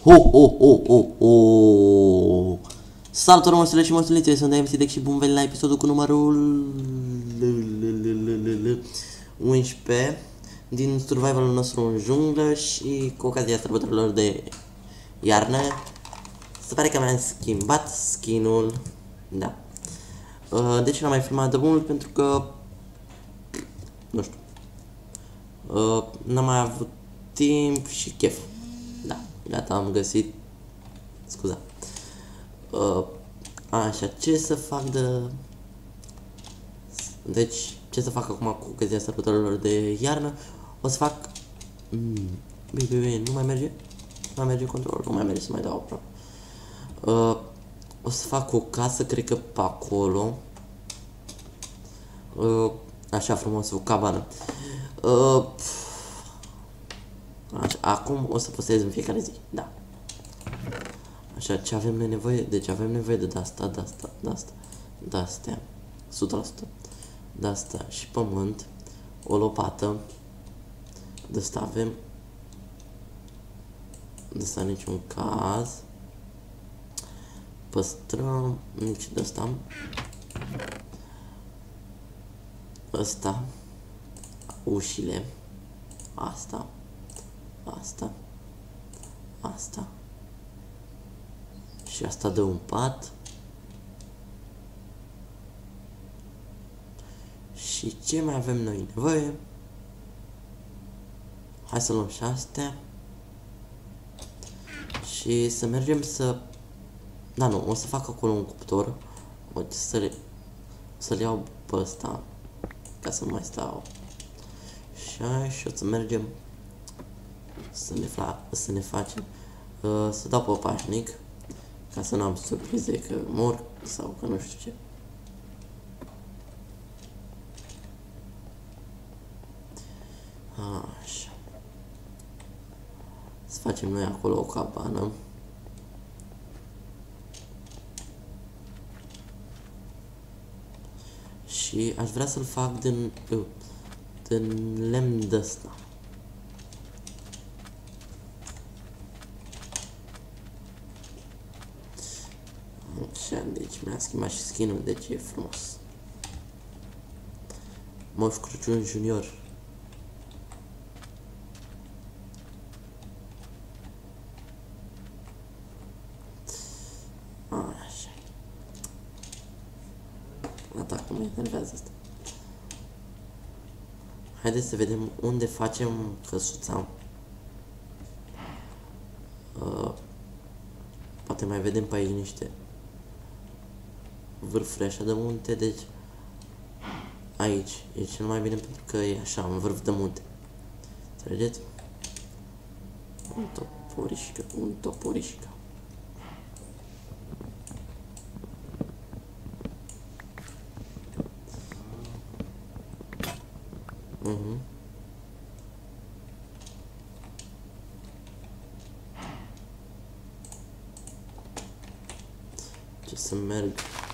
Ho, ho, ho, ho, ho. Salutare măsurile și măsulițe, sunt MC Dex și bun venit la episodul cu numărul 11 din survivalul nostru în junglă și cu ocazia sărbătorilor de iarnă. Se pare că mi-am schimbat skin-ul, da. De ce n-am mai filmat de mult? Pentru că, nu știu, n-am mai avut timp și chef. Da, gata, am găsit, scuza. Așa, ce să fac Deci, ce să fac acum cu ocazia sărbătorilor de iarnă? O să fac... Bine, nu mai merge? Nu mai merge controlul, nu mai merge să mai dau aproape. O să fac o casă, cred că pe acolo. Așa frumos, o cabană. Așa, acum o să postez în fiecare zi, da. Așa, ce avem nevoie? Deci avem nevoie de asta, de astea, 100%. De asta și pământ, o lopată, de asta avem, de asta niciun caz, păstrăm, nici de asta, ăsta, ușile, asta, și asta de un pat. Și ce mai avem noi nevoie? Hai să luăm și astea. Și să mergem să... Da, nu, o să fac acolo un cuptor. Să-l iau pe ăsta, ca să nu mai stau. Și o să mergem să ne facem, să dau pe pașnic, ca să nu am surprize că mor sau că nu știu ce. Așa. Să facem noi acolo o cabană. Și aș vrea să-l fac din lemn de ăsta. Așa, deci mi-a schimbat și skin-ul, deci e frumos. Moș Crăciun Junior. Așa. Gata, cum mă enervează asta. Haideți să vedem unde facem căsuța. Poate mai vedem pe aici niște vârfuri așa de munte, deci aici e cel mai bine pentru că e așa, un vârf de munte. Înțelegeți? Un toporișcă. Ce să merg.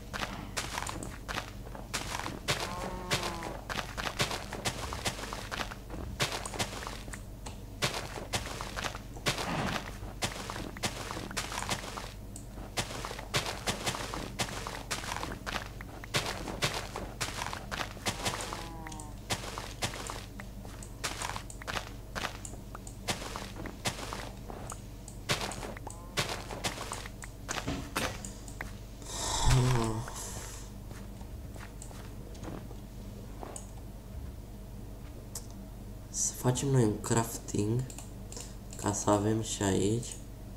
Să facem noi un crafting ca să avem și aici.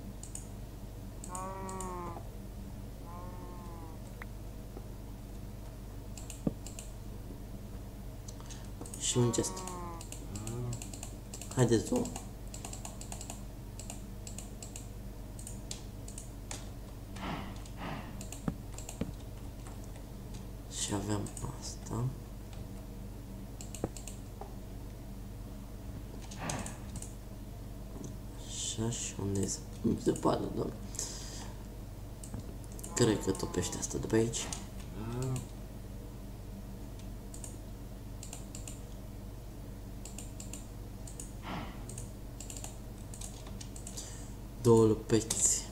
Și un chest. Haideți două. Și aveam asta. Așa, și unde e zăpadă, doamne? Cred că topește asta de pe aici. Două lupeți.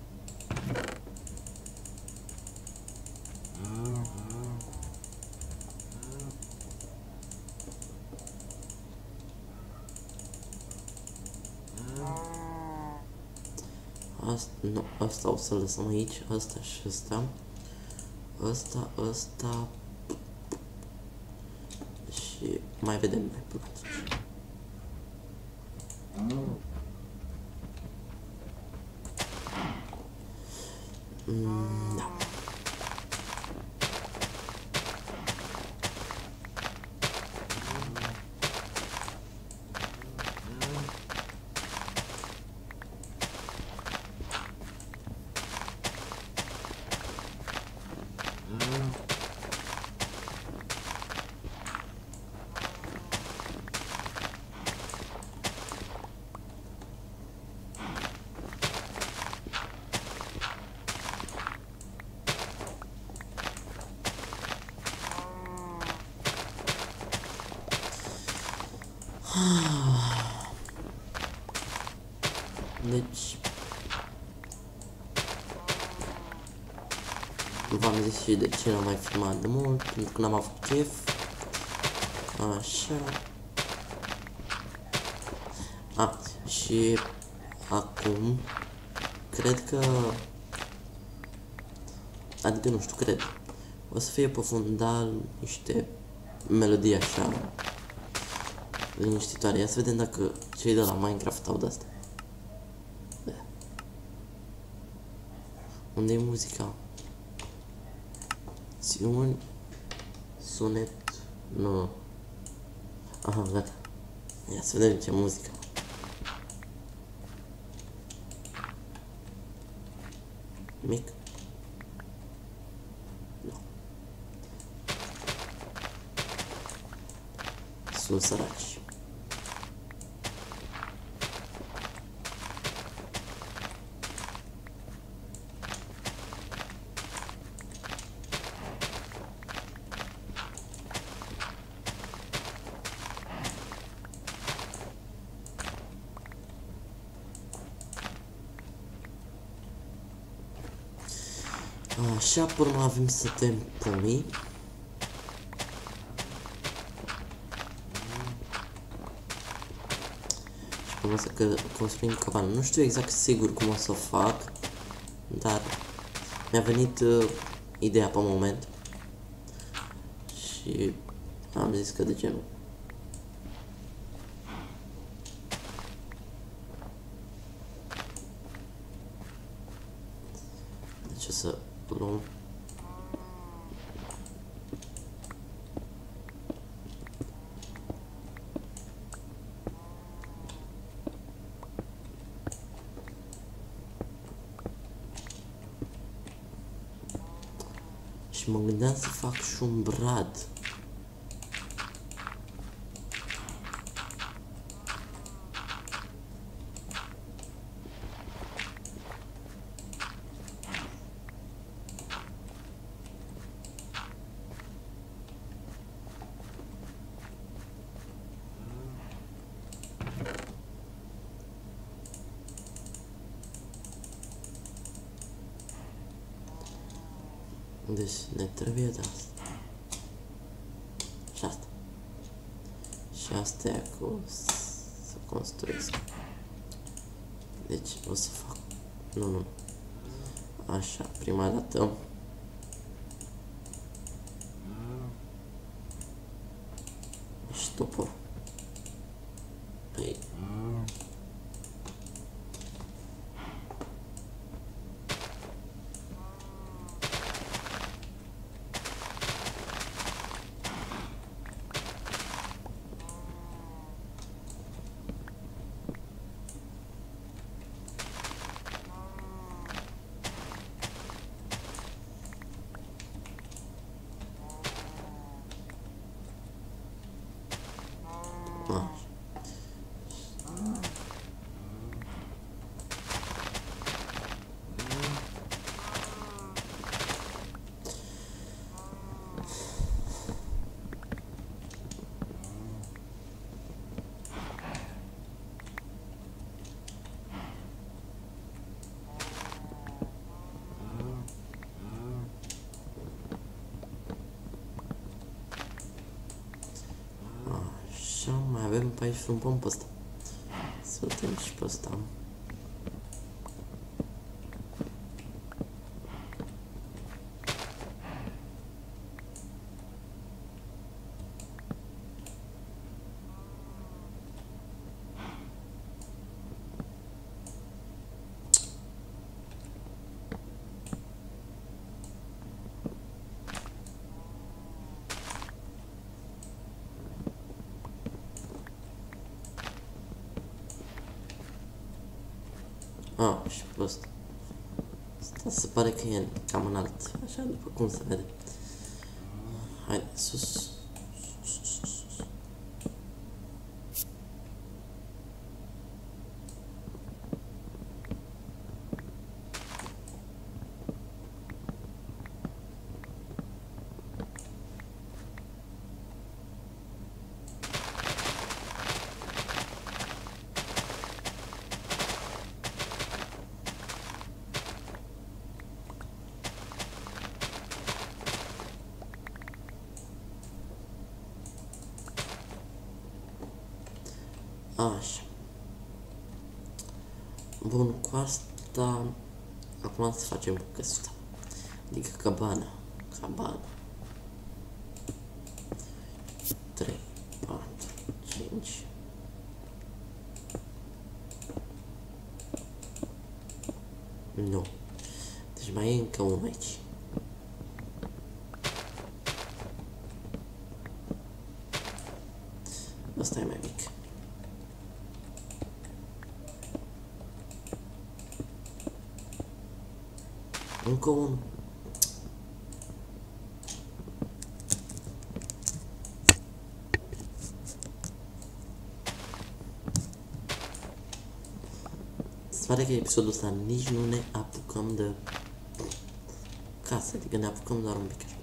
Asta, nu, asta o să lăsăm aici, asta și asta. Asta și mai vedem mai până atunci. Da. Deci v-am zis și de ce n-am mai filmat de mult, pentru că n-am avut chef. Așa. Și acum cred că, adică nu știu, cred, o să fie pe fundal niște melodii așa liniștitoare. Ia să vedem dacă cei de la Minecraft au de-astea. Unde e muzica? Țiuni, sunet, nu. Aha, gata. Ia să vedem ce muzică. Mic? Nu. Sunt săraci. Așa, pe urmă avem să tăiem pomii. Și pe urmă să construim cabană. Nu știu exact sigur cum o să o fac, dar mi-a venit ideea pe moment. Și am zis că de ce nu. Deci o să luăm și mă gândeam să fac și un brad. Deci ne trebuie de asta. Și asta. Și asta e acolo să construiesc. Deci o să fac. Nu. Așa, prima dată. Și topor. Păi. avem pe aici un pom pe ăsta. Să vedem și pe ăsta. Și pe ăsta. Asta se pare că e cam înalt, așa după cum se vede. Haide, sus. Așa. Bun, cu asta acum să facem căsuța. Adică cabana. 3, 4, 5. Nu. Deci mai e încă unul aici. Asta e mai mic. Încă unul. Se pare că episodul ăsta nici nu ne apucăm de casă, adică ne apucăm doar un pic așa.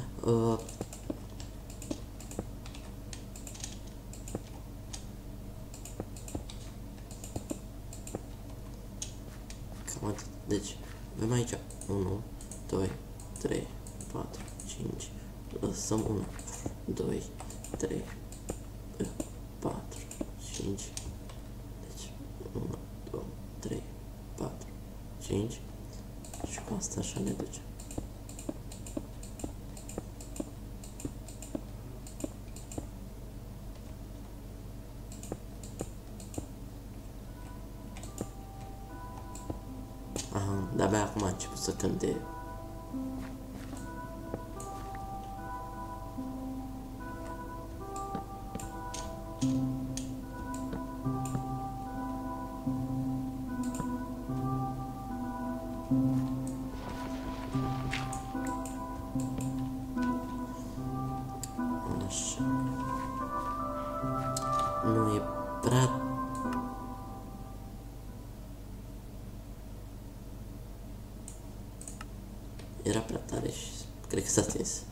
Cam atât. Deci, avem aici 1, 2, 3, 4, 5, lăsăm 1, 2, 3, 4, 5, deci 1, 2, 3, 4, 5 și cu asta așa ne duce. Aha, de-abia acum a început să cânte. Așa. Nu e prea... Era prea tare și cred că s-a stins.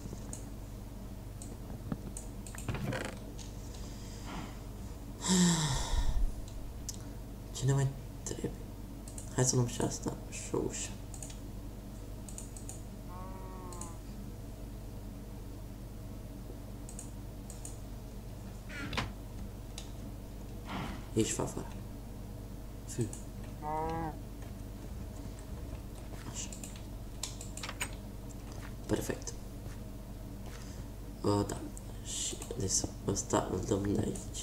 Ce ne mai trebuie? Hai să luăm și asta și o ușă. Ieși fa afară. Fiu. Așa. Perfect. Da. Și deci ăsta îl dăm de aici.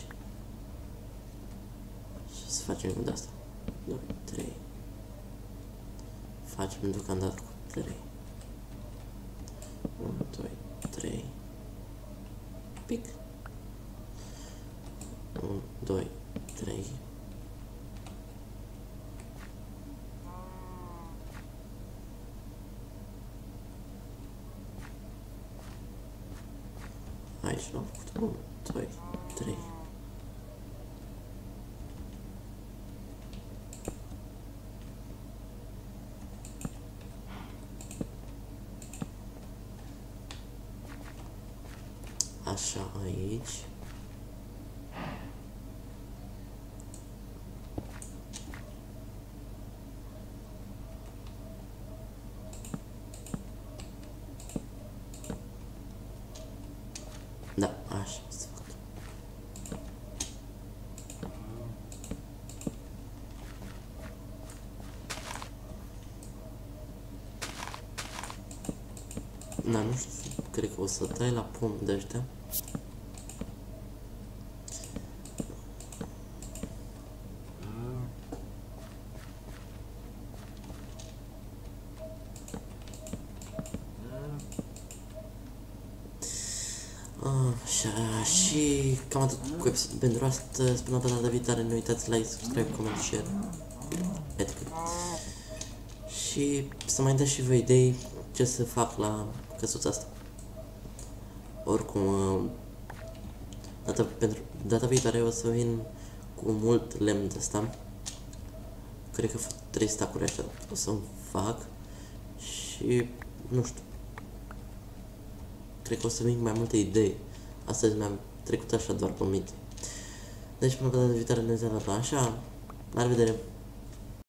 Și să facem de asta. 2, 3. Facem deocamdată cu 3. 1, 2, 3. Pic. 1, 2, 3. Aici l-am făcut 1, 2, 3. Așa, aici. Da, așa s-a făcut. nu știu, cred că o să tai la pom de ăștia. Așa, și cam atât cu episodul pentru astăzi. Până data viitoare, nu uitați like, subscribe, comment, share, etc. Și să mai dați și vă idei ce să fac la căsuța asta. Oricum, data viitoare o să vin cu mult lemn de asta. Cred că 3 stacuri așa o să fac și nu știu. Cred că o să vin cu mai multe idei. Astăzi mi-am trecut așa doar pe minte. Deci până data viitoare ne vedem la așa. La revedere!